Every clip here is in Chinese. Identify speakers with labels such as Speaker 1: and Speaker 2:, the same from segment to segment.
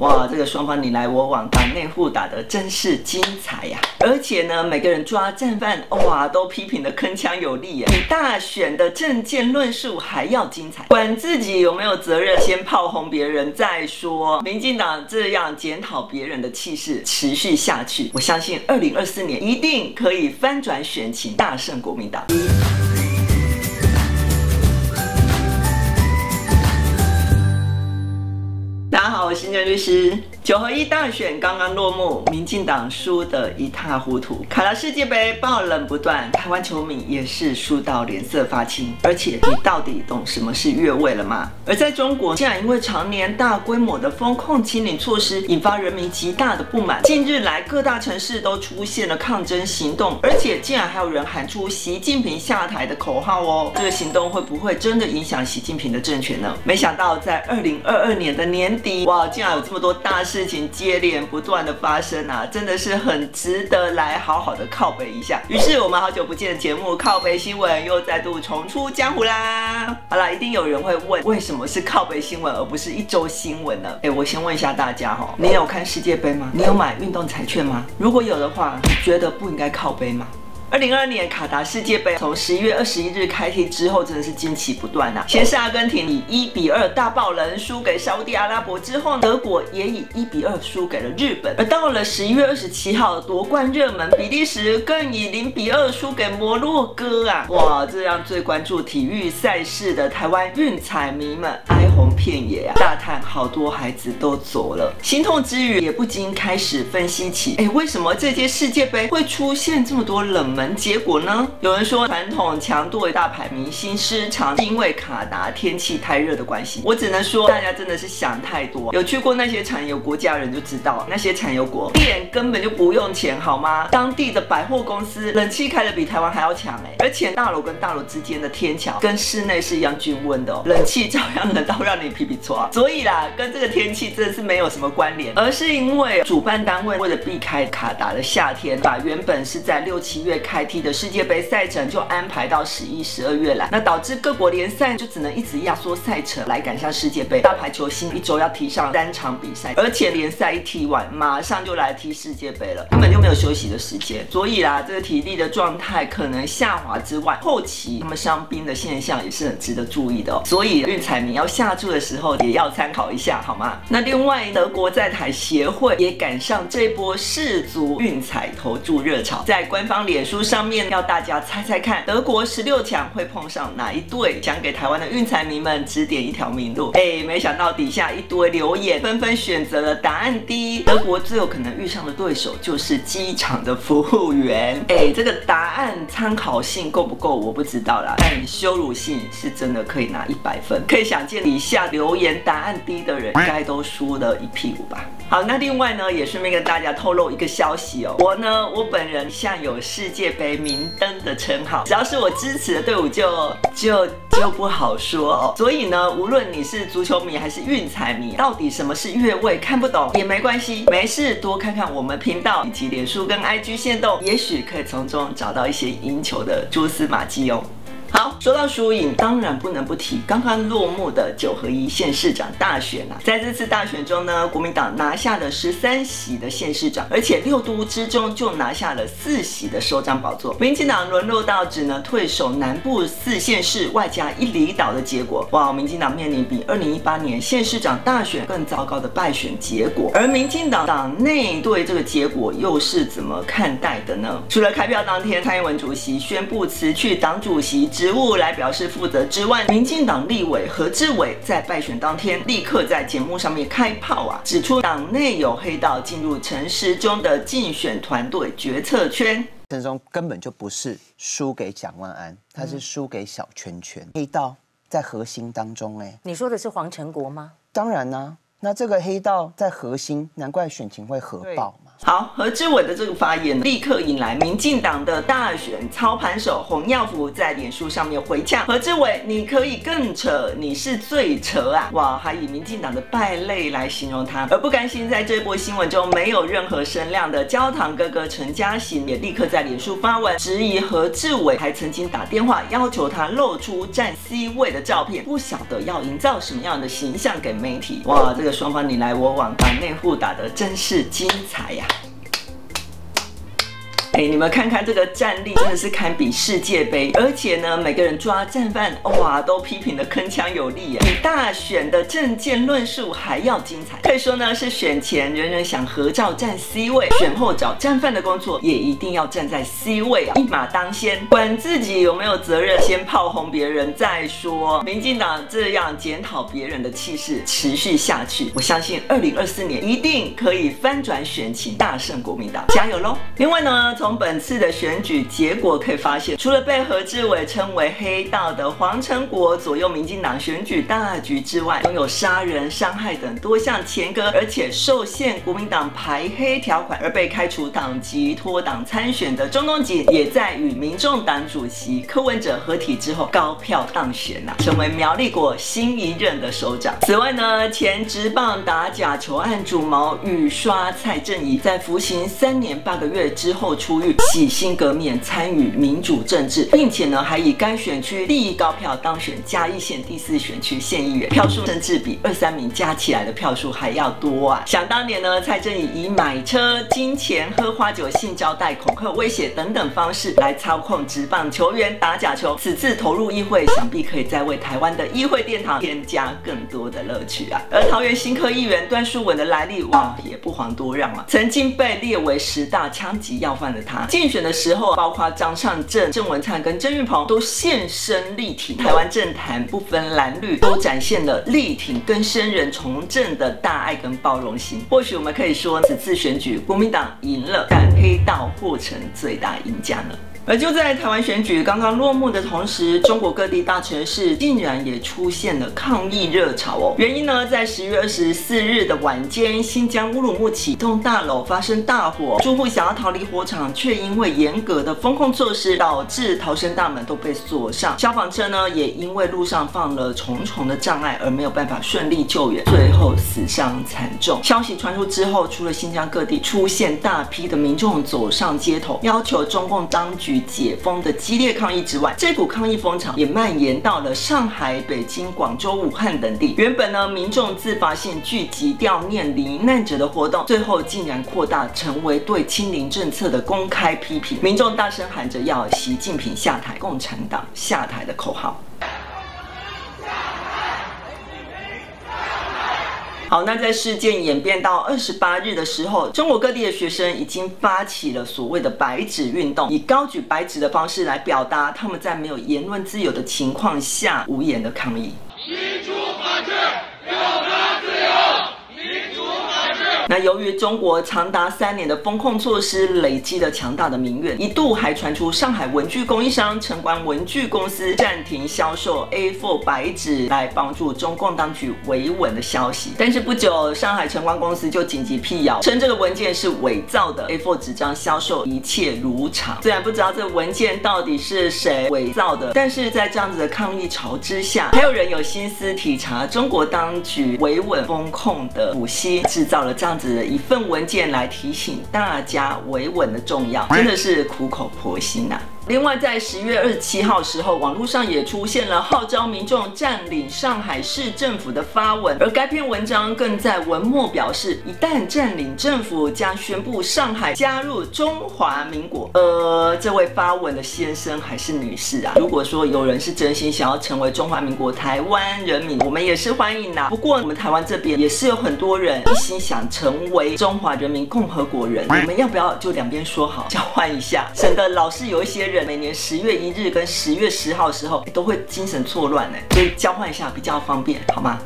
Speaker 1: 哇，这个双方你来我往，党内互打的真是精彩呀！而且呢，每个人抓战犯，哇，都批评的铿锵有力耶，比大选的政见论述还要精彩。管自己有没有责任，先炮轰别人再说。民进党这样检讨别人的气势持续下去，我相信2024年一定可以翻转选情，大胜国民党。大家好，我是新任律师。9合1大选刚刚落幕，民进党输得一塌糊涂。卡达世界杯爆冷不断，台湾球迷也是输到脸色发青。而且，你到底懂什么是越位了吗？而在中国，竟然因为常年大规模的风控清零措施，引发人民极大的不满。近日来，各大城市都出现了抗争行动，而且竟然还有人喊出习近平下台的口号哦。这个行动会不会真的影响习近平的政权呢？没想到在2022年的年底，哇，竟然有这么多大事情接连不断的发生啊，真的是很值得来好好的靠北一下。于是我们好久不见的节目靠北新闻又再度重出江湖啦。好啦，一定有人会问，为什么是靠北新闻而不是一周新闻呢？我先问一下大家哈，你有看世界杯吗？你有买运动彩券吗？如果有的话，你觉得不应该靠北吗？2022年卡达世界杯从11月21日开踢之后，真的是惊奇不断啊！先是阿根廷以1-2大爆冷输给沙地阿拉伯之后，德国也以1-2输给了日本。而到了11月27号，夺冠热门比利时更以0-2输给摩洛哥啊！哇，这让最关注体育赛事的台湾运彩迷们哀鸿遍野啊！大叹好多孩子都走了，心痛之余也不禁开始分析起，为什么这届世界杯会出现这么多冷门结果呢？有人说传统强队大牌明星失常是因为卡达天气太热的关系，我只能说大家真的是想太多。有去过那些产油国家的人就知道，那些产油国电根本就不用钱好吗？当地的百货公司冷气开得比台湾还要强而且大楼跟大楼之间的天桥跟室内是一样均温的冷气照样冷到让你皮皮搓。所以啦，跟这个天气真的是没有什么关联，而是因为主办单位为了避开卡达的夏天，把原本是在6、7月开踢的世界杯赛程就安排到11、12月来，那导致各国联赛就只能一直压缩赛程来赶上世界杯。大牌球星一周要踢上3场比赛，而且联赛一踢完，马上就来踢世界杯了，根本就没有休息的时间。所以啦，这个体力的状态可能下滑之外，后期他们伤兵的现象也是很值得注意的哦。所以运彩迷要下注的时候也要参考一下，好吗？那另外，德国在台协会也赶上这波世足运彩投注热潮，在官方脸书上面要大家猜猜看，德国16强会碰上哪一队？想给台湾的运彩迷们指点一条明路。没想到底下一堆留言纷纷选择了答案D，德国最有可能遇上的对手就是机场的服务员。这个答案参考性够不够我不知道啦，但羞辱性是真的可以拿100分。可以想见底下留言答案D的人应该都输了一屁股吧。好，那另外呢，也顺便跟大家透露一个消息哦。我本人向有世界杯明灯的称号，只要是我支持的队伍就不好说哦。所以呢，无论你是足球迷还是运彩迷，到底什么是越位看不懂也没关系，没事多看看我们频道以及脸书跟 IG 限动，也许可以从中找到一些赢球的蛛丝马迹哦。好，说到输赢，当然不能不提刚刚落幕的9合1县市长大选啊。在这次大选中呢，国民党拿下了13席的县市长，而且6都之中就拿下了4席的首长宝座。民进党沦落到只能退守南部4县市外加1离岛的结果。哇，民进党面临比2018年县市长大选更糟糕的败选结果。而民进党党内对这个结果又是怎么看待的呢？除了开票当天蔡英文主席宣布辞去党主席职务来表示负责之外，民进党立委何志伟在败选当天立刻在节目上面开炮啊，指出党内有黑道进入陈时中的竞选团队决策圈。
Speaker 2: 陈时中根本就不是输给蒋万安，他是输给小圈圈，黑道在核心当中。
Speaker 3: 你说的是黄成国吗？
Speaker 2: 当然啦，那这个黑道在核心，难怪选情会核爆嘛。
Speaker 1: 好，何志伟的这个发言立刻引来民进党的大选操盘手洪耀福在脸书上面回呛何志伟，你可以更扯，你是最扯啊！哇，还以民进党的败类来形容他。而不甘心在这波新闻中没有任何声量的焦糖哥哥陈嘉行也立刻在脸书发文质疑何志伟，还曾经打电话要求他露出站 C 位的照片，不晓得要营造什么样的形象给媒体。哇，这个双方你来我往，把内互打得真是精彩呀！你们看看这个战力真的是堪比世界杯，而且呢，每个人抓战犯，哇，都批评的铿锵有力，比大选的政见论述还要精彩。可以说呢，是选前人人想合照站 C 位，选后找战犯的工作也一定要站在 C 位啊，一马当先，管自己有没有责任，先炮轰别人再说。民进党这样检讨别人的气势持续下去，我相信2024年一定可以翻转选情，大胜国民党，加油喽！另外呢，从本次的选举结果可以发现，除了被何志伟称为黑道的黄成国左右民进党选举大局之外，拥有杀人、伤害等多项前科，而且受限国民党排黑条款而被开除党籍、脱党参选的钟东锦，也在与民众党主席柯文哲合体之后高票当选成为苗栗国新一任的首长。此外呢，前职棒打假球案主谋雨刷蔡正宜，在服刑3年8个月之后出狱，洗心革面，参与民主政治，并且呢，还以该选区第一高票当选嘉义县第4选区县议员，票数甚至比23名加起来的票数还要多啊！想当年呢，蔡正宜以买车、金钱、喝花酒、性招待、恐吓、威胁等等方式来操控职棒球员打假球，此次投入议会，想必可以再为台湾的议会殿堂添加更多的乐趣啊！而桃园新科议员段淑文的来历，哇，也不遑多让啊！曾经被列为10大枪击要犯的他，竞选的时候，包括张善政、郑文灿跟郑运鹏都现身力挺，台湾政坛不分蓝绿，都展现了力挺跟生人从政的大爱跟包容心。或许我们可以说，此次选举国民党赢了，但黑道或成最大赢家呢。而就在台湾选举刚刚落幕的同时，中国各地大城市竟然也出现了抗议热潮哦。原因呢，在10月24日的晚间，新疆乌鲁木齐栋大楼发生大火，住户想要逃离火场，却因为严格的封控措施，导致逃生大门都被锁上。消防车呢，也因为路上放了重重的障碍，而没有办法顺利救援，最后死伤惨重。消息传出之后，除了新疆各地出现大批的民众走上街头，要求中共当局解封的激烈抗议之外，这股抗议风潮也蔓延到了上海、北京、广州、武汉等地。原本呢，民众自发性聚集悼念罹难者的活动，最后竟然扩大成为对清零政策的公开批评。民众大声喊着要习近平下台、共产党下台的口号。好，那在事件演变到28日的时候，中国各地的学生已经发起了所谓的白纸运动，以高举白纸的方式来表达他们在没有言论自由的情况下无言的抗议。民主法治，表达自由，民主法治。那由于中国长达3年的封控措施累积了强大的民怨，一度还传出上海文具供应商城关文具公司暂停销售 A4 白纸来帮助中共当局维稳的消息。但是不久，上海城关公司就紧急辟谣，称这个文件是伪造的 A4 纸张销售一切如常。虽然不知道这个文件到底是谁伪造的，但是在这样子的抗议潮之下，还有人有心思体察中国当局维稳封控的补习，制造了这样子的一份文件来提醒大家维稳的重要，真的是苦口婆心啊。另外，在10月27号时候，网络上也出现了号召民众占领上海市政府的发文，而该篇文章更在文末表示，一旦占领政府，将宣布上海加入中华民国。这位发文的先生还是女士啊？如果说有人是真心想要成为中华民国台湾人民，我们也是欢迎啦。不过，我们台湾这边也是有很多人一心想成为中华人民共和国人，我们要不要就两边说好，交换一下，省得老是有一些人每年10月1日跟10月10号的时候都会精神错乱，所以交换一下比较方便，好吗？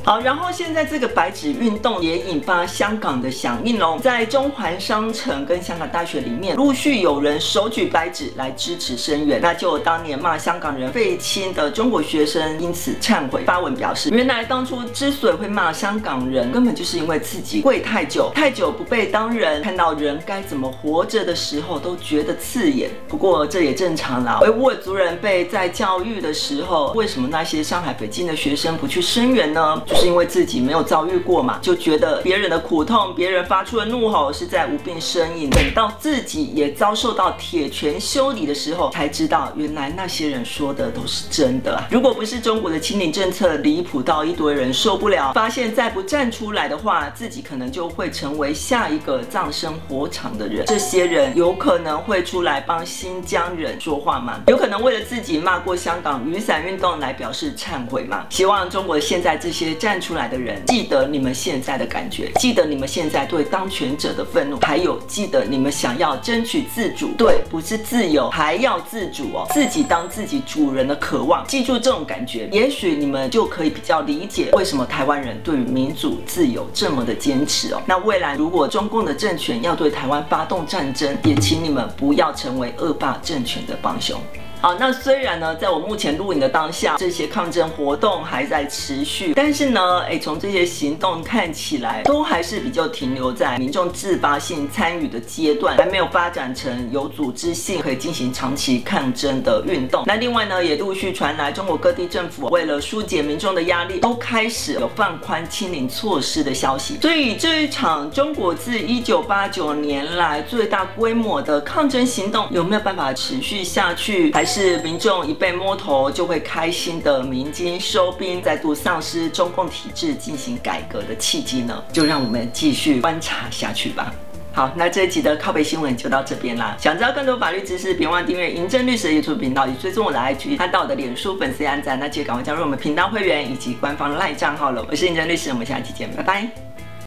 Speaker 1: 好，然后现在这个白纸运动也引发香港的响应喽，在中环商城跟香港大学里面，陆续有人手举白纸来支持声援。那就有当年骂香港人废青的中国学生因此忏悔发文表示，原来当初之所以会骂香港人，根本就是因为自己跪太久不被当人，看到人该怎么活着的时候都觉得刺眼。不过这也正常啦，维吾尔族人被在教育的时候，为什么那些上海、北京的学生不去声援呢？就是因为自己没有遭遇过嘛，就觉得别人的苦痛，别人发出的怒吼是在无病呻吟。等到自己也遭受到铁拳修理的时候，才知道原来那些人说的都是真的啊！如果不是中国的清零政策离谱到一堆人受不了，发现再不站出来的话，自己可能就会成为下一个葬身火场的人。这些人有可能会出来帮新疆人说话吗？有可能为了自己骂过香港雨伞运动来表示忏悔吗？希望中国现在这些站出来的人，记得你们现在的感觉，记得你们现在对当权者的愤怒，还有记得你们想要争取自主，对，不是自由，还要自主哦，自己当自己主人的渴望。记住这种感觉，也许你们就可以比较理解为什么台湾人对于民主自由这么的坚持哦。那未来如果中共的政权要对台湾发动战争，也请你们不要成为恶霸政权的帮凶。好，那虽然呢，在我目前录影的当下，这些抗争活动还在持续，但是呢，从这些行动看起来，都还是比较停留在民众自发性参与的阶段，还没有发展成有组织性可以进行长期抗争的运动。那另外呢，也陆续传来中国各地政府为了疏解民众的压力，都开始有放宽清零措施的消息。所以这一场中国自1989年来最大规模的抗争行动，有没有办法持续下去？还是民众一被摸头就会开心的鸣金收兵，再度丧失中共体制进行改革的契机呢？就让我们继续观察下去吧。好，那这一集的靠北新闻就到这边啦。想知道更多法律知识，别忘订阅银正律师的 YouTube 频道，以及追踪我的 IG， 看到我的脸书粉丝按赞。那记得赶快加入我们频道会员以及官方的 LINE 账号了。我是银正律师，我们下期见，拜拜。